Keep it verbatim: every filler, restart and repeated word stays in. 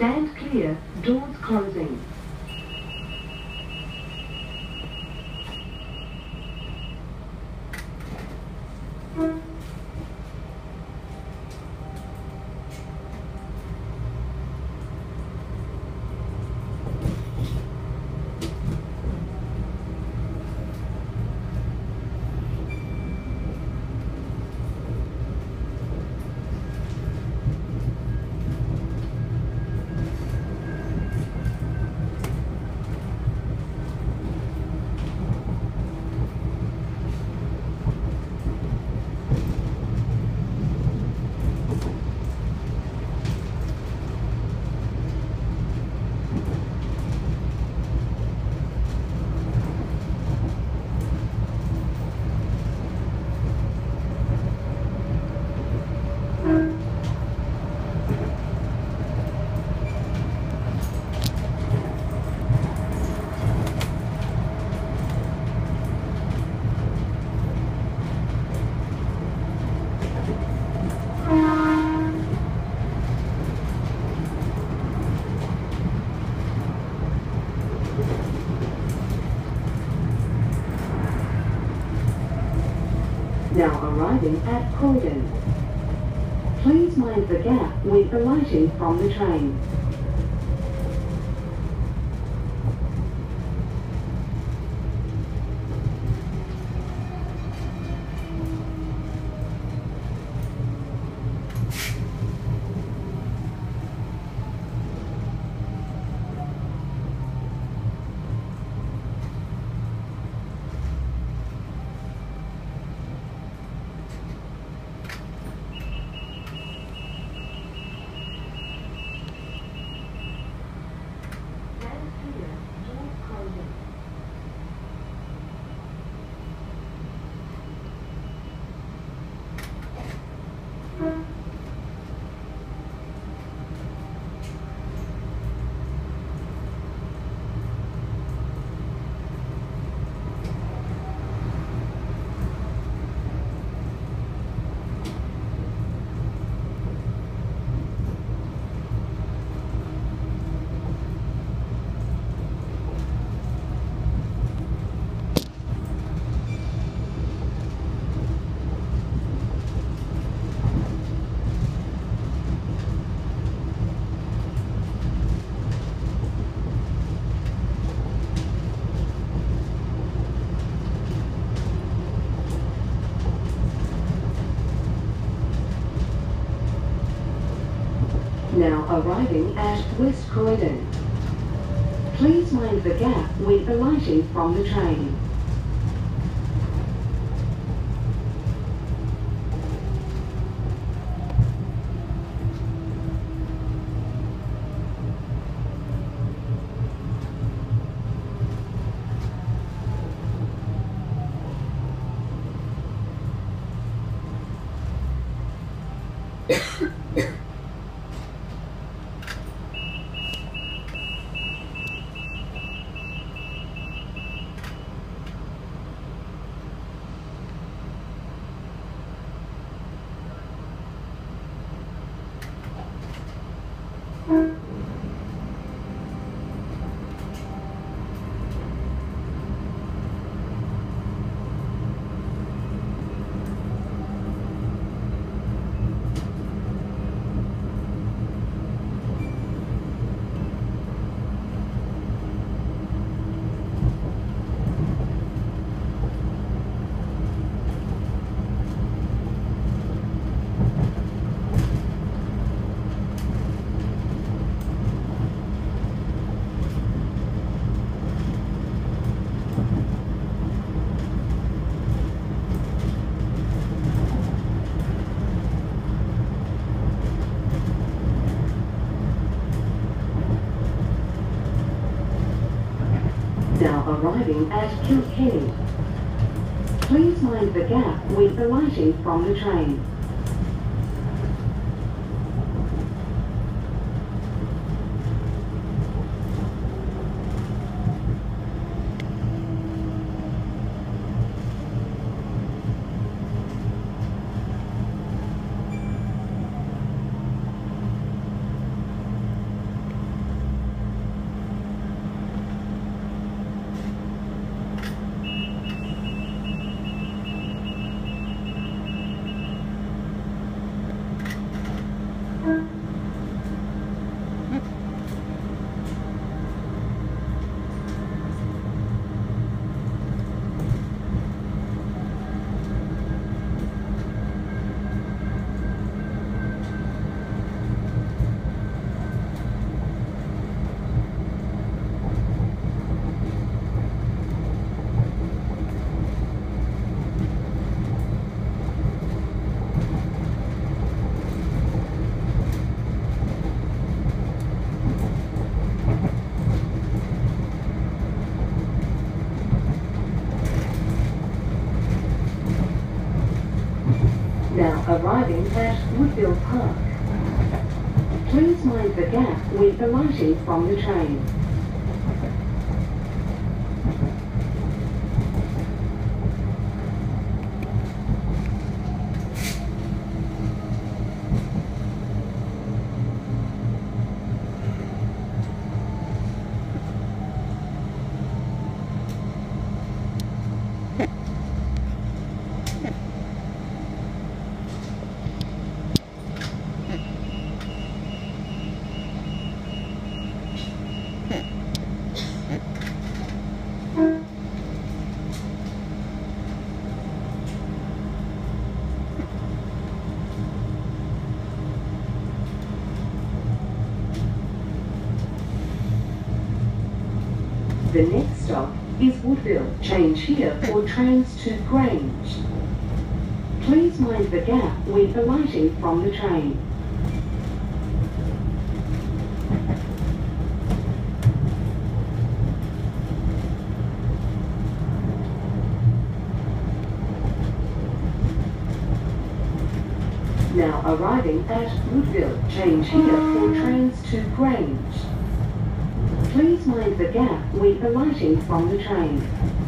Stand clear, doors closing. Now arriving at Bowden. Please mind the gap with alighting from the train. Now arriving at West Croydon. Please mind the gap with alighting from the train. Now arriving at Kilkenny. Please mind the gap with alighting from the train. Now arriving at Woodville Park. Please mind the gap with alighting from the train. The next stop is Woodville. Change here for trains to Grange. Please mind the gap with alighting from the train. Now arriving at Woodville. Change here for trains to Grange. Please mind the gap with alighting from the train.